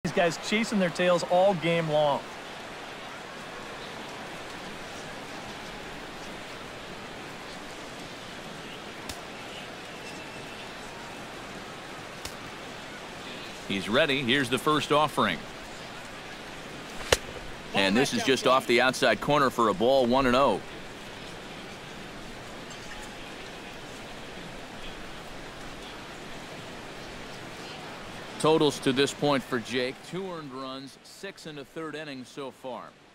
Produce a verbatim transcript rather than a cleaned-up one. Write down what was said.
These guys chasing their tails all game long. He's ready. Here's the first offering. And this is just off the outside corner for a ball, one and oh. Totals to this point for Jake: two earned runs, six in the third inning so far.